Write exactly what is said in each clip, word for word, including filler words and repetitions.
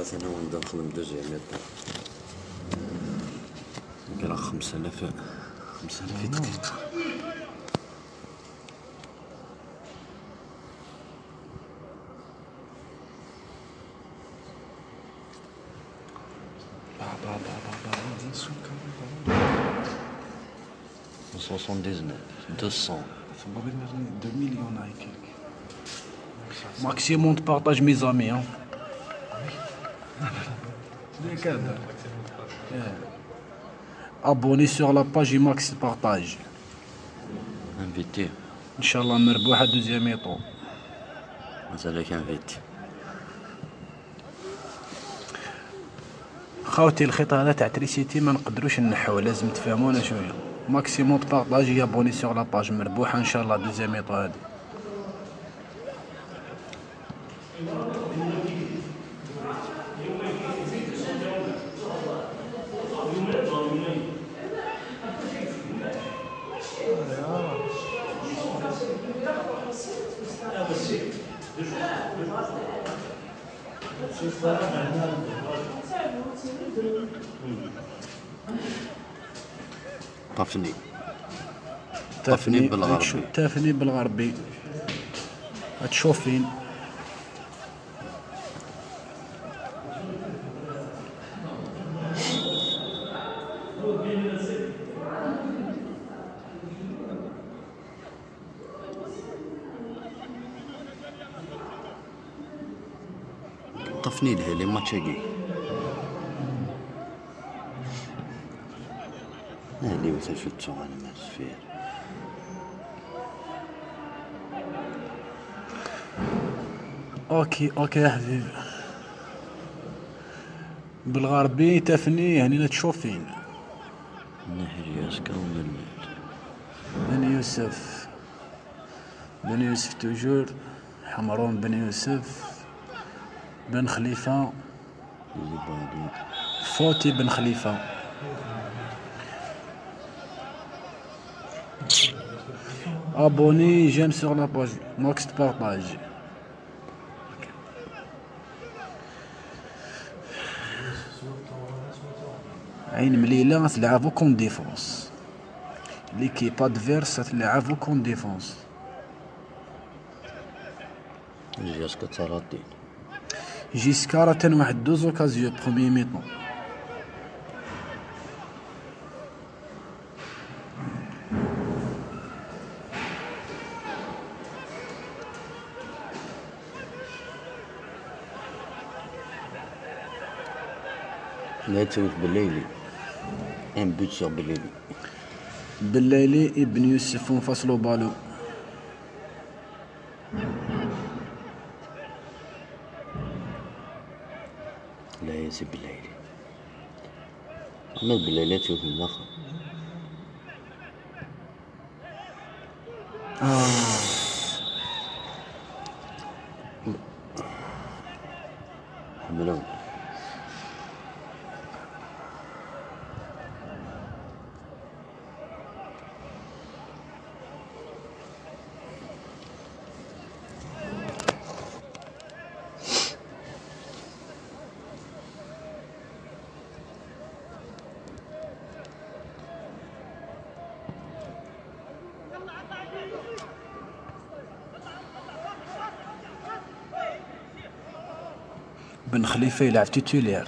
انا ونبدا نخدم دوزيام يطلع كاين خمسة آلاف خمسة آلاف دقيقة. soixante-dix-neuf deux cents deux millions et quelques. Maximum de partage mes amis hein. Abonnez sur la page Max partage. Invité. Inch'Allah مربوحة deuxième étour. مازالك انفيتي. خاوتي الخيط هذا تاع تريسيتي ما نقدروش نحوه، لازم تفهمونا شويه. ماكسيموم بارطاجي ابوني سور لا باج مربوحه ان شاء الله دوزيام ايطو هادي. طفني طفني بالغربي طفني بالغربي تشوفين. طفني الهلي ما تشاقي هادي مثلا شفتو انا ما فيه. اوكي اوكي يا حبيبي بالغربي تفني يعني لا تشوفين. نحري اسكر ومن بن يوسف بن يوسف توجور حمرون بن يوسف بن خليفة فوتي بن خليفة. abonné j'aime sur la page max de partage. عين مليلة تلعبو كون ديفونس، ليكيب ادفيرس تلعبو كون ديفونس. جاسكا تراتين جيسكا راه تن واحد دوز اوكازيو بروميي ميطون. لا تسويت بالليلي ان بوت سور بالليلي. بالليلي ابن يوسف انفصلوا بالو. لا ياسي بالليلي اما بالليلي تشوف الاخر. آه. حملون بن خليفة يلعب تيتولير.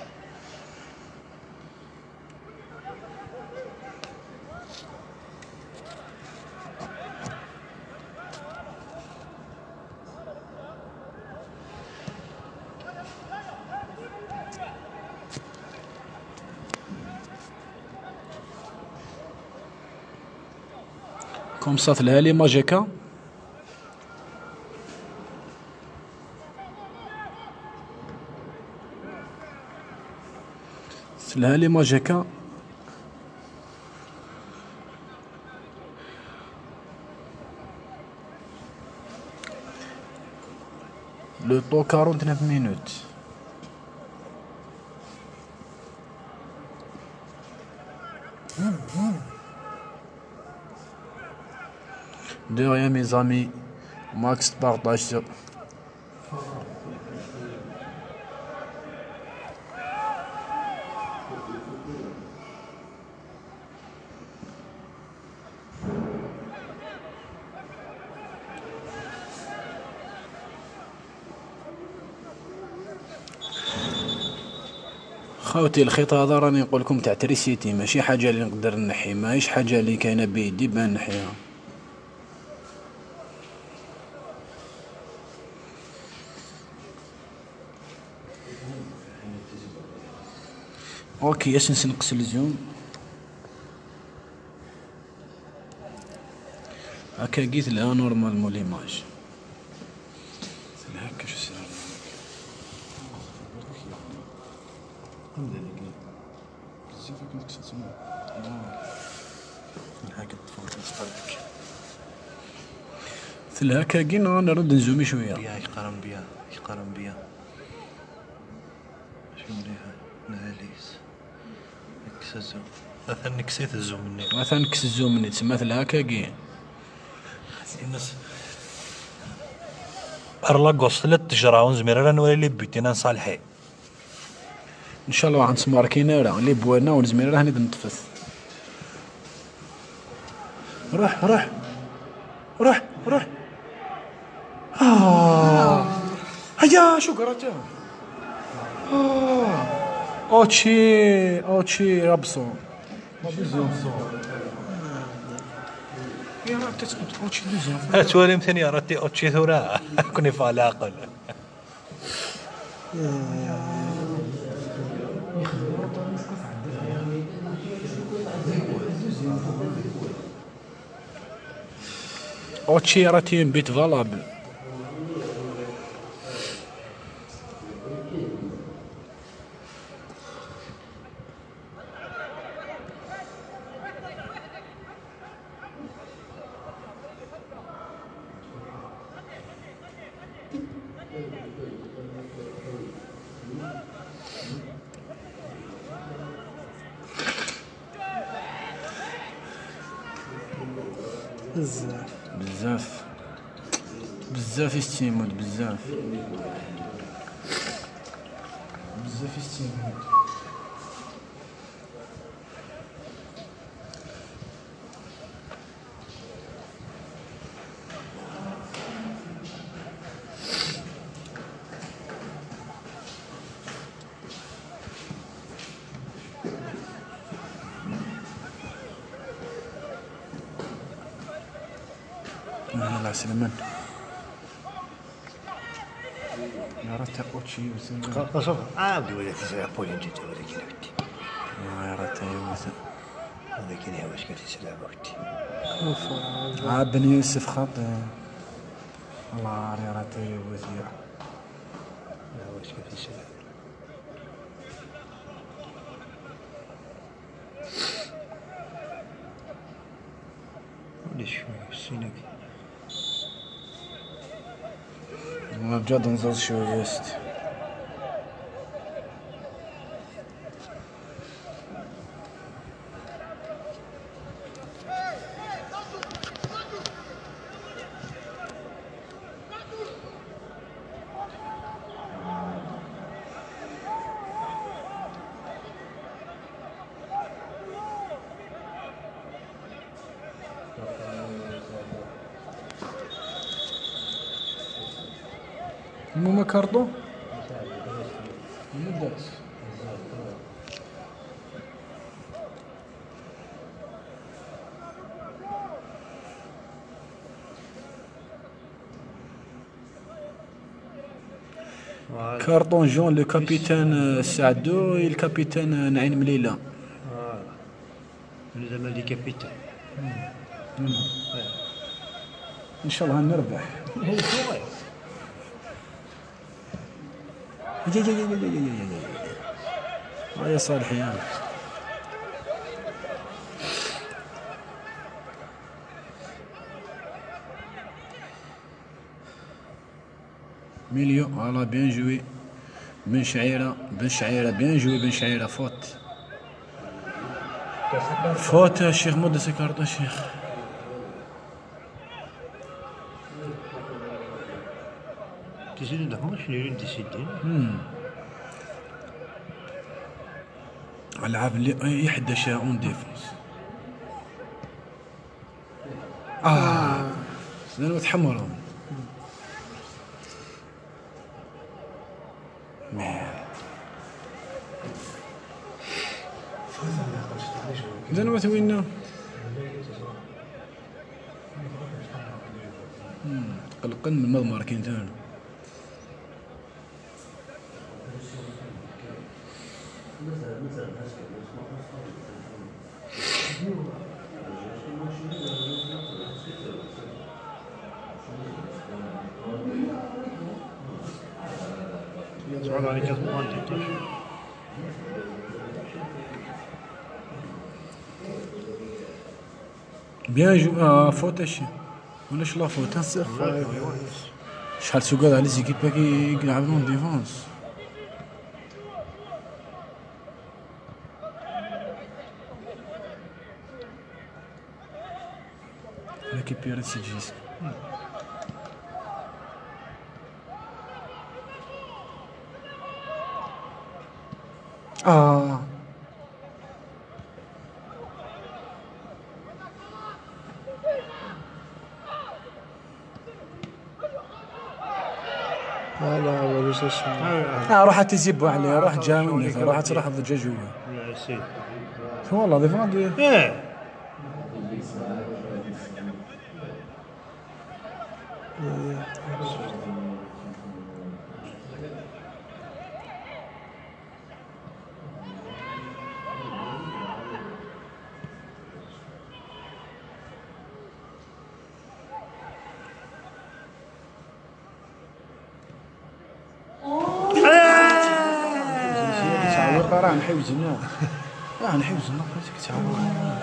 كوم صات الهالي ماجيكا. الهالي ماجيكا لو طو quarante et neuf minutes. De rien mes amis, max partage. خوتي الخيط هذا راني نقول لكم تاع تريسيتي، ماشي حاجه اللي نقدر نحي، ماهيش حاجه اللي كاينه بيدي بان نحيها. اوكي اش نقص الزوم هكا قيت لها نورمال مول ليماج هكا شو صار بزاف كنت تسمع هكا تفوت مثل هكا كي نرد نزومي شويه بيا يقارن بيا يقارن بيا شو مليحه ناليس نكس الزوم مثلا نكسيت الزوم مني مثلا نكس الزوم مني تسمى مثل هكا كي الناس أرلاقوس ثلاث تجراون زميران ولا اللي بيتنا نصالحي ان شاء الله غنسمار كينا راه اللي بوانا والزميره راه نبدا نتفس. روح روح روح روح اه هيا شو قرأتها اه اوتشي اوتشي رابسو يا راه تسكت اوتشي دوزيام أتولي مثني راتي أوتشي ثورا كوني فعل عقل اوتشي راتي بيت فالابل بزاف بزاف بزاف يستيمود بزاف بزاف يستيمود لا سلمان يا راه اوتشي وسلمان شوف عاودي ولا تسرع بولين جيت ولا كي نبتي يا راه تايوسا هذا كي نهي واش كتسرع وقتي ها بن يوسف خاطئ الله عاري راه تايوسا واش كتسرع ولا شويه السينك ما بجد نزل شويه يست المهم كاردو مدات كارطون جون لو كابيتان سعدو الكابيتان نعيم مليلة انا زعما لي كابيتان ان شاء الله نربح يا يا يا يا يا يا يا يا صالح يا ميليو فوالا بيان جوي بن شعيرة بن شعيرة بيان جوي بن شعيرة فوت فوت الشيخ مود سكارت الشيخ تزيد دحمر شنو يريد تسيدين العاب اللي يحدى شاعون ديفونس اه لانه متحمرون إذا ما توينا قلقن من المضمار كاين ثاني. تعود عليك ثمانية عشر. بيان جو اه فوت هادشي ولاش لا فوت نصير شحال سوكاد على لي زيكيب كي يلعبون ديفونس. ريكيبيري سي جيس اه هذا هو ليش اسمه. اه روح تزيب عليه روح جامد روح تروح الضجاج جوا. لا سي والله ديفوندي ايه تعويق راه نحوزنا راه نحوزنا بقيتك تعويق.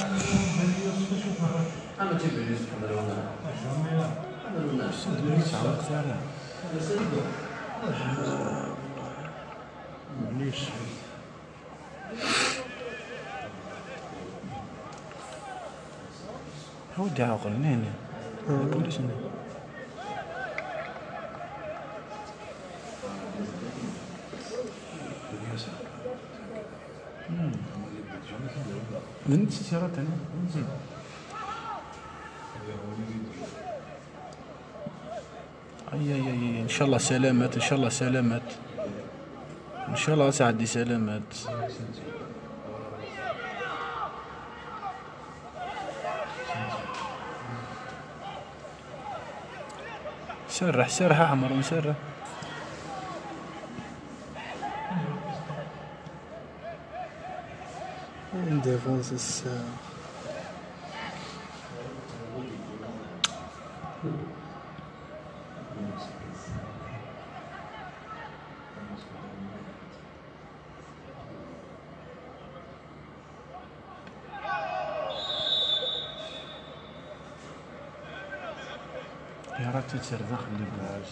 تعويق فعلا ليش هو دي عاقل نين البوليس نين من السيارات انا اي اي اي ان شاء الله سلامات ان شاء الله سلامات ان شاء الله تعدي سلامات. سرح سرح احمر مسرح ديفونس الساعة. يا راه تتسر داخل اللي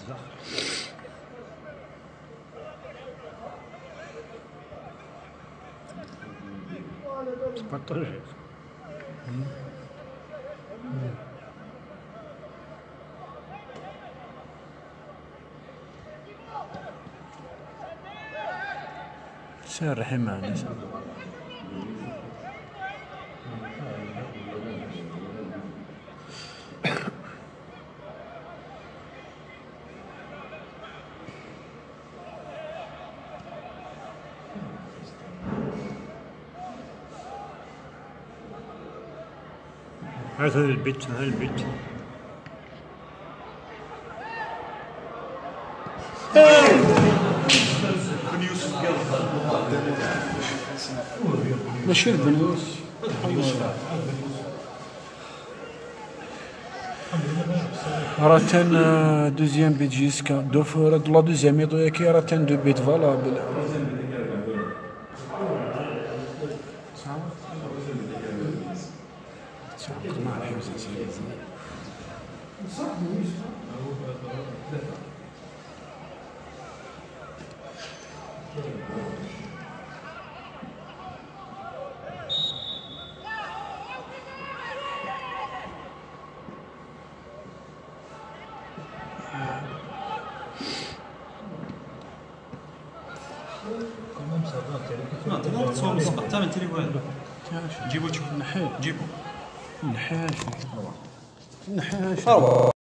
سبعطاش سرحي معنا هذا البيت هذا البيت ماشي البنوس راه تان دوزيام بيت جيسكا دو فور لا دوزيام يطو ياكي راه تان دو بيت فالابل. تصور مسقط ثمن تليفون جيبو تشوف نحي جيبو نحاش نحاش